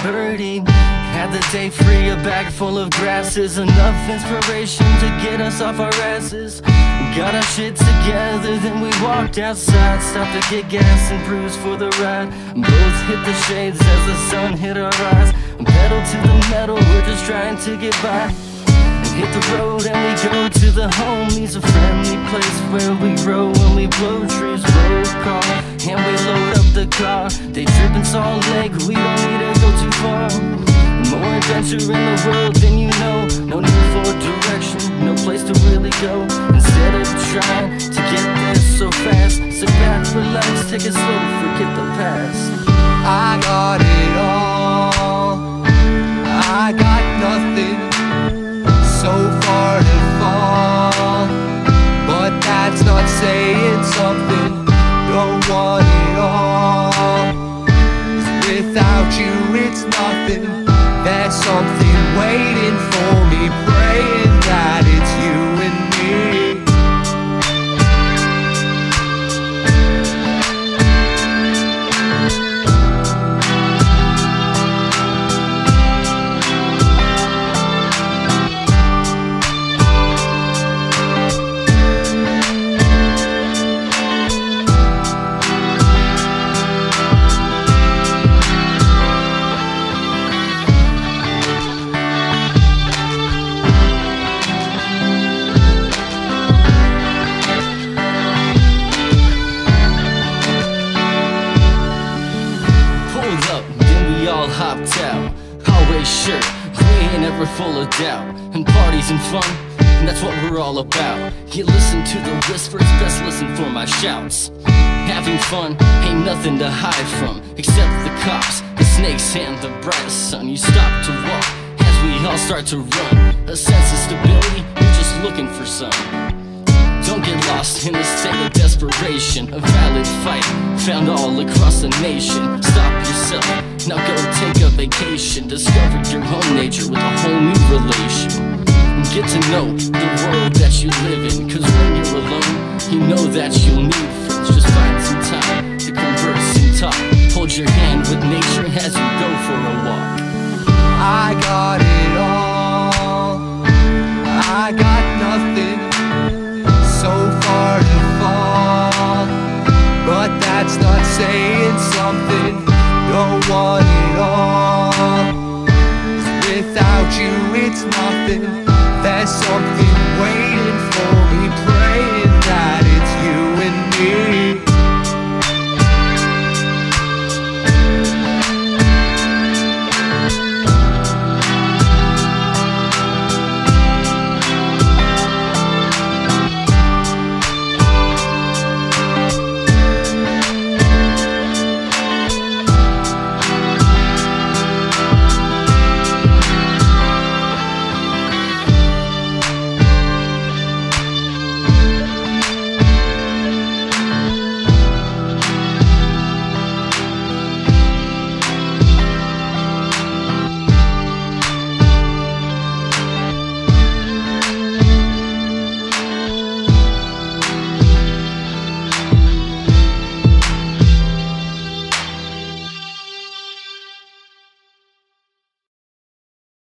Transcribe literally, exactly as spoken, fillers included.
hurting. Had the day free, a bag full of grasses, enough inspiration to get us off our asses. Got our shit together, then we walked outside, stopped to get gas and cruise for the ride. Both hit the shades as the sun hit our eyes. Pedal to the metal, we're just trying to get by. Hit the road and we go to the homies, a friendly place where we grow and we blow trees. Road car, and we load up the car. They trip in Salt Lake, we don't need to go too far. More adventure in the world than you know. No need for direction, no place to really go. Instead of trying to get there so fast, sit back, relax, take it slow, forget the past. I got it all, I got nothing, so far to fall. But that's not saying something, don't want it all. 'Cause without you it's nothing. There's something waiting for me, praying that it's you and me. Hopped out, always sure we ain't ever full of doubt. And parties and fun, and that's what we're all about. You listen to the whispers, best listen for my shouts. Having fun ain't nothing to hide from, except the cops, the snakes, and the brightest sun. You stop to walk as we all start to run. A sense of stability, you're just looking for some. Don't get lost in the state of desperation. A valid fight found all across the nation. Stop yourself, now go take a vacation. Discover your own nature with a whole new relation. Get to know the world that you live in, 'cause when you're alone, you know that you'll need friends. Just find some time to converse and talk. Hold your hand with nature as you go for a walk. I got it all, I got